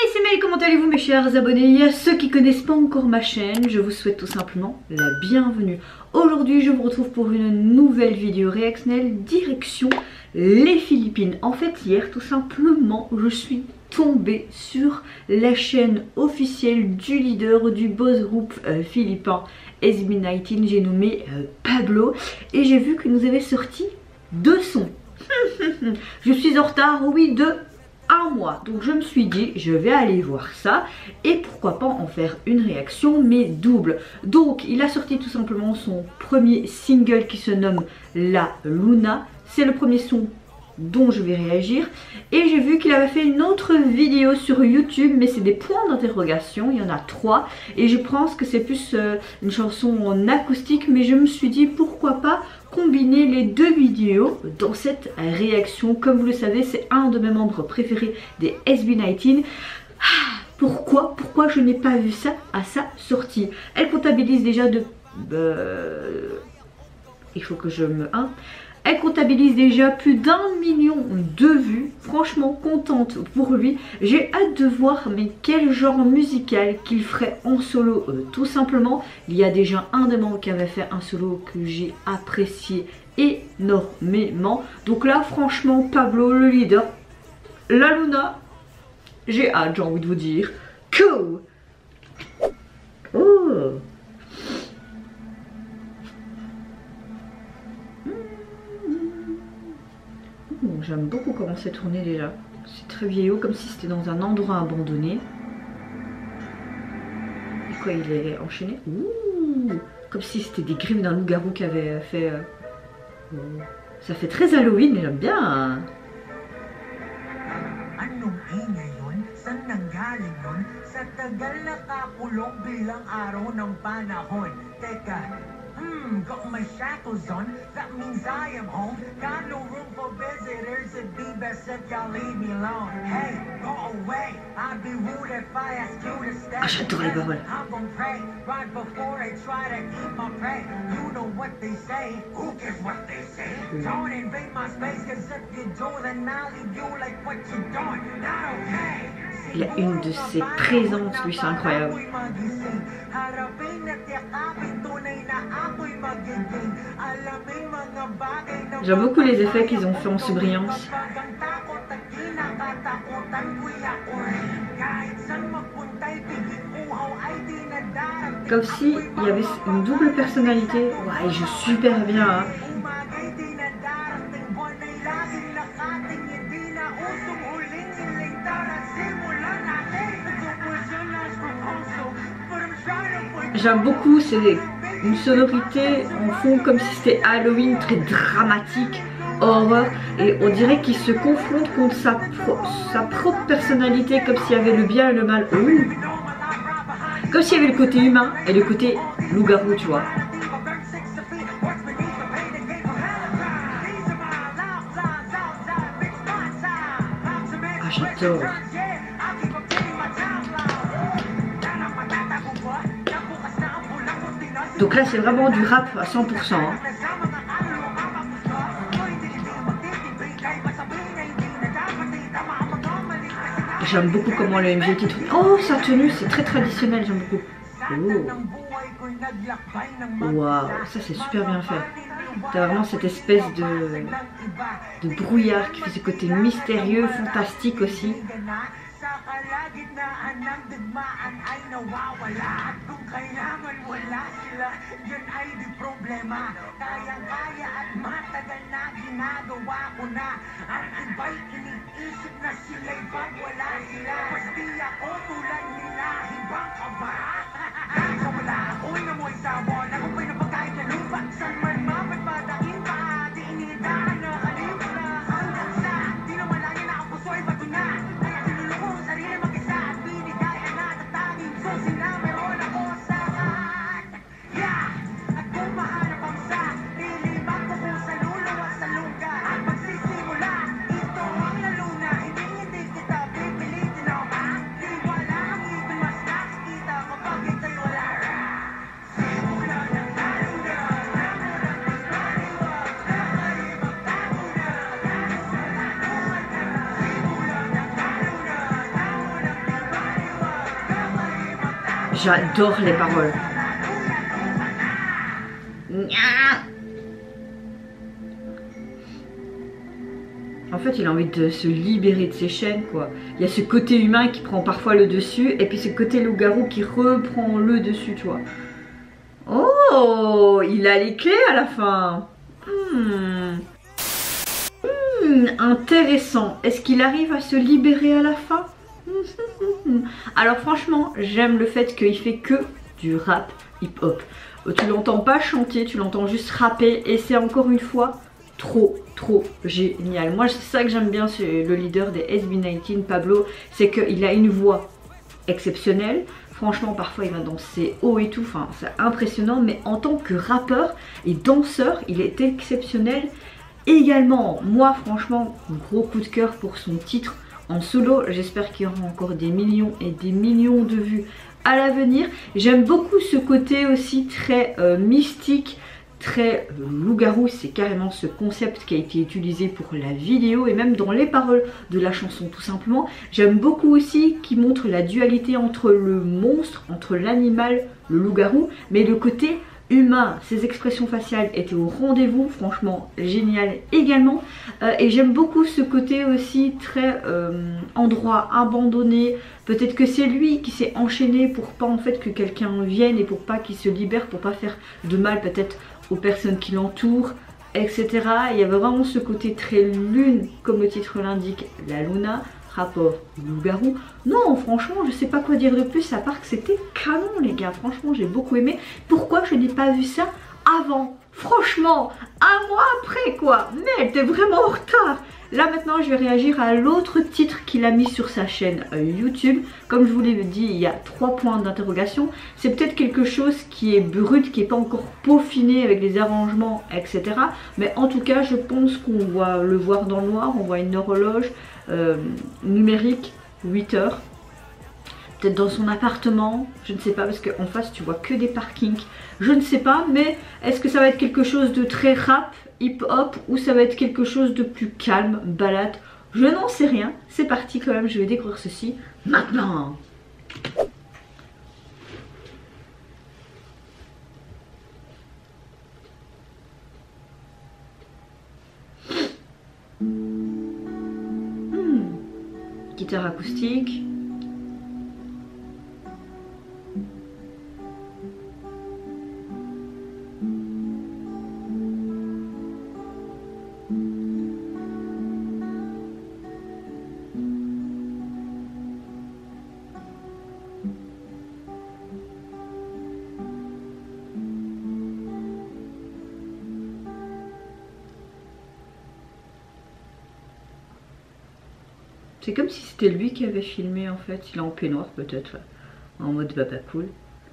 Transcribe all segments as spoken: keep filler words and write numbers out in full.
c'est Mel, comment allez-vous mes chers abonnés? Et à ceux qui connaissent pas encore ma chaîne, je vous souhaite tout simplement la bienvenue. Aujourd'hui je vous retrouve pour une nouvelle vidéo réactionnelle direction les Philippines. En fait hier tout simplement je suis tombée sur la chaîne officielle du leader du boss groupe euh, philippin S B dix-neuf, j'ai nommé euh, Pablo, et j'ai vu que nous avait sorti deux sons. Je suis en retard, oui, de un mois, donc je me suis dit je vais aller voir ça et pourquoi pas en faire une réaction mais double. Donc il a sorti tout simplement son premier single qui se nomme La Luna, c'est le premier son dont je vais réagir, et j'ai vu qu'il avait fait une autre vidéo sur YouTube mais c'est des points d'interrogation, il y en a trois et je pense que c'est plus euh, une chanson en acoustique, mais je me suis dit pourquoi pas combiner les deux vidéos dans cette réaction. Comme vous le savez, c'est un de mes membres préférés des S B dix-neuf. Ah, pourquoi pourquoi je n'ai pas vu ça à sa sortie? Elle comptabilise déjà de euh, il faut que je me hein Elle comptabilise déjà plus d'un million de vues. Franchement contente pour lui. J'ai hâte de voir mais quel genre musical qu'il ferait en solo, euh, tout simplement. Il y a déjà un des membres qui avait fait un solo que j'ai apprécié énormément. Donc là franchement Pablo le leader, La Luna, j'ai hâte, j'ai envie de vous dire. Cool. Oh. J'aime beaucoup comment c'est tourné déjà. C'est très vieillot, comme si c'était dans un endroit abandonné. Et quoi, il est enchaîné? Ouh, comme si c'était des griffes d'un loup-garou qui avait fait... Euh... Ça fait très Halloween, mais j'aime bien. Hein. Hmm, got my shackles on, that means I am home. Got no room for visitors, it'd be best if y'all leave me alone. Hey, go away, I'd be rude if I asked you to stay. Ah, j'adore les paroles. I'm gonna pray, right before I try to eat my prey. You know what they say, who cares what they say? Don't invade my space, cause if you do, then I'll leave you like what you doing. Not okay. Il a une de ses présences, lui, c'est incroyable. J'aime beaucoup les effets qu'ils ont fait en surbrillance. Comme si il y avait une double personnalité. Ouais, il joue super bien. Hein. J'aime beaucoup, c'est une sonorité en fond comme si c'était Halloween, très dramatique, horreur, et on dirait qu'il se confronte contre sa, pro sa propre personnalité, comme s'il y avait le bien et le mal. Ouh. Comme s'il y avait le côté humain et le côté loup-garou, tu vois. Ah, j'adore. Donc là c'est vraiment du rap à cent pour cent. Hein. J'aime beaucoup comment le M G titre. Oh, sa tenue c'est très traditionnel, j'aime beaucoup. Oh. Waouh, ça c'est super bien fait. T'as vraiment cette espèce de, de brouillard qui fait ce côté mystérieux, fantastique aussi. J'adore les paroles. En fait, il a envie de se libérer de ses chaînes, quoi. Il y a ce côté humain qui prend parfois le dessus, et puis ce côté loup-garou qui reprend le dessus, tu vois. Oh, il a les clés à la fin. Hmm. Hmm, intéressant. Est-ce qu'il arrive à se libérer à la fin? Alors franchement, j'aime le fait qu'il fait que du rap hip-hop. Tu l'entends pas chanter, tu l'entends juste rapper, et c'est encore une fois trop trop génial. Moi c'est ça que j'aime bien, c'est le leader des S B dix-neuf, Pablo, c'est qu'il a une voix exceptionnelle. Franchement parfois il va danser haut et tout, enfin c'est impressionnant, mais en tant que rappeur et danseur il est exceptionnel également. Moi franchement gros coup de cœur pour son titre en solo, j'espère qu'il y aura encore des millions et des millions de vues à l'avenir. J'aime beaucoup ce côté aussi très euh, mystique, très euh, loup-garou, c'est carrément ce concept qui a été utilisé pour la vidéo et même dans les paroles de la chanson tout simplement. J'aime beaucoup aussi qu'il montre la dualité entre le monstre, entre l'animal, le loup-garou, mais le côté humain. Ses expressions faciales étaient au rendez-vous, franchement génial également. Euh, et j'aime beaucoup ce côté aussi très euh, endroit abandonné. Peut-être que c'est lui qui s'est enchaîné pour pas en fait que quelqu'un vienne et pour pas qu'il se libère, pour pas faire de mal peut-être aux personnes qui l'entourent, et cetera. Il y avait vraiment ce côté très lune, comme le titre l'indique, la Luna, rapport loup-garou. Non, franchement, je sais pas quoi dire de plus à part que c'était canon, les gars. Franchement, j'ai beaucoup aimé. Pourquoi je n'ai pas vu ça avant? Franchement, un mois après, quoi. Mais elle était vraiment en retard. Là, maintenant, je vais réagir à l'autre titre qu'il a mis sur sa chaîne euh, YouTube. Comme je vous l'ai dit, il y a trois points d'interrogation. C'est peut-être quelque chose qui est brut, qui n'est pas encore peaufiné avec les arrangements, et cetera. Mais en tout cas, je pense qu'on va le voir dans le noir. On voit une horloge euh, numérique, huit heures. Peut-être dans son appartement, je ne sais pas, parce qu'en face tu vois que des parkings, je ne sais pas, mais est-ce que ça va être quelque chose de très rap, hip-hop, ou ça va être quelque chose de plus calme, balade? Je n'en sais rien, c'est parti quand même, je vais découvrir ceci maintenant. Hmm. Guitare acoustique. C'est comme si c'était lui qui avait filmé en fait. Il est en peignoir peut-être, en mode papa cool.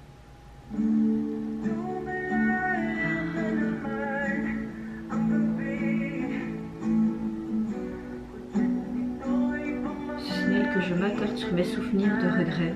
Ce signal que je m'attarde sur mes souvenirs de regret.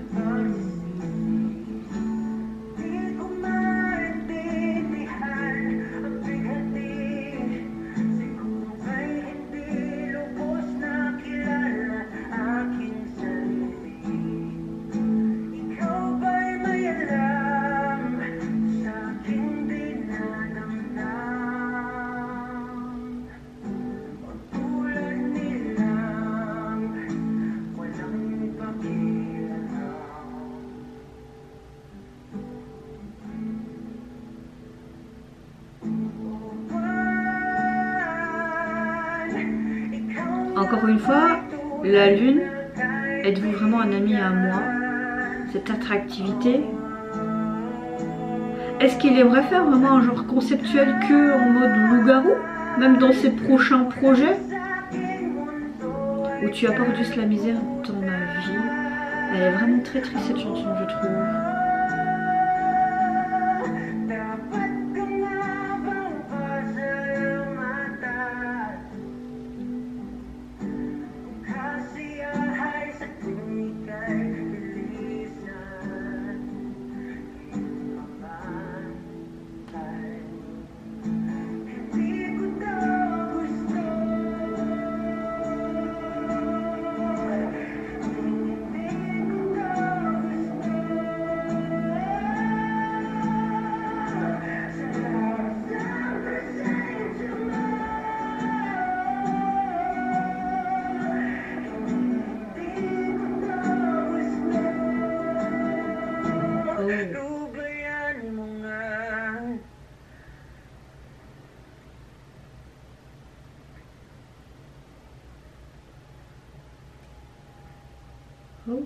Encore une fois, la lune, êtes-vous vraiment un ami à moi? Cette attractivité, est-ce qu'il aimerait faire vraiment un genre conceptuel que en mode loup-garou, même dans ses prochains projets? Où tu apportes juste la misère dans ma vie. Elle est vraiment très triste cette chanson, je trouve. Oh.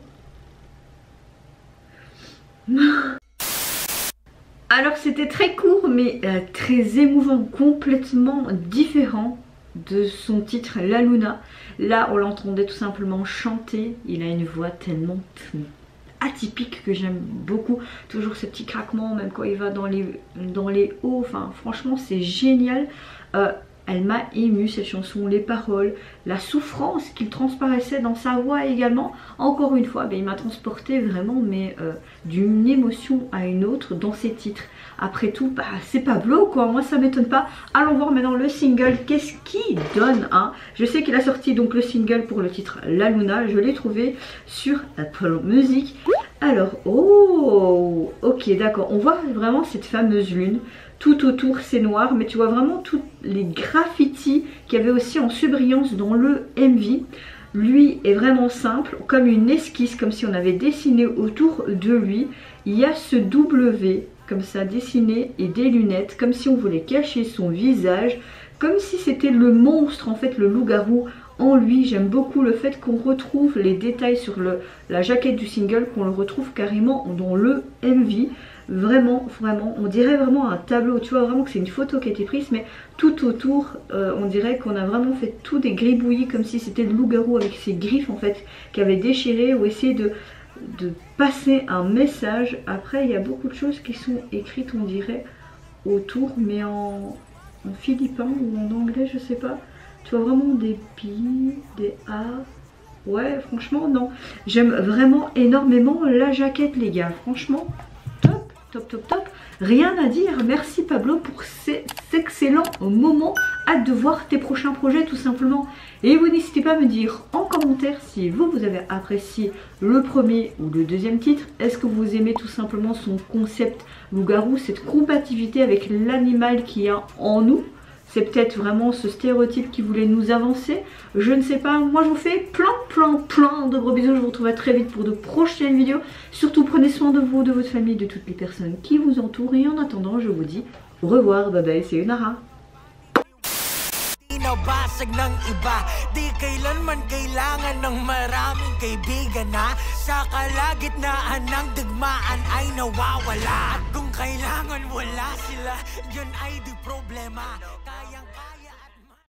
Alors c'était très court mais euh, très émouvant, complètement différent de son titre La Luna. Là on l'entendait tout simplement chanter, il a une voix tellement atypique que j'aime beaucoup, toujours ce petit craquement même quand il va dans les, dans les hauts, enfin franchement c'est génial. euh, Elle m'a émue cette chanson, les paroles, la souffrance qu'il transparaissait dans sa voix également. Encore une fois, ben, il m'a transporté vraiment mais euh, d'une émotion à une autre dans ses titres. Après tout, bah, c'est Pablo quoi, moi ça m'étonne pas. Allons voir maintenant le single, qu'est-ce qu'il donne hein. Je sais qu'il a sorti donc le single pour le titre La Luna, je l'ai trouvé sur Apple Music. Alors, oh, ok d'accord, on voit vraiment cette fameuse lune. Tout autour c'est noir, mais tu vois vraiment tous les graffitis qu'il y avait aussi en surbrillance dans le M V. Lui est vraiment simple, comme une esquisse, comme si on avait dessiné autour de lui. Il y a ce W comme ça dessiné et des lunettes, comme si on voulait cacher son visage, comme si c'était le monstre en fait, le loup-garou en lui. J'aime beaucoup le fait qu'on retrouve les détails sur le, la jaquette du single, qu'on le retrouve carrément dans le M V. Vraiment, vraiment, on dirait vraiment un tableau, tu vois vraiment que c'est une photo qui a été prise, mais tout autour, euh, on dirait qu'on a vraiment fait tout des gribouillis, comme si c'était le loup-garou avec ses griffes en fait, qui avait déchiré ou essayé de, de passer un message. Après, il y a beaucoup de choses qui sont écrites, on dirait, autour, mais en, en philippin ou en anglais, je sais pas. Tu vois vraiment des P, des A. Ouais, franchement, non. J'aime vraiment énormément la jaquette, les gars. Franchement, top, top, top, top. Rien à dire. Merci Pablo pour ces excellents moments. Hâte de voir tes prochains projets, tout simplement. Et vous n'hésitez pas à me dire en commentaire si vous, vous avez apprécié le premier ou le deuxième titre. Est-ce que vous aimez tout simplement son concept loup-garou, cette compatibilité avec l'animal qu'il y a en nous? C'est peut-être vraiment ce stéréotype qui voulait nous avancer. Je ne sais pas. Moi, je vous fais plein, plein, plein de gros bisous. Je vous retrouverai très vite pour de prochaines vidéos. Surtout, prenez soin de vous, de votre famille, de toutes les personnes qui vous entourent. Et en attendant, je vous dis au revoir. Bye bye, c'est Unara. Nabasag ng iba, di kailanman kailangan ng maraming kaibigan na sa kalagitnaan ng digmaan ay nawawala. At kung kailangan wala sila, yun ay di problema. Kayang kaya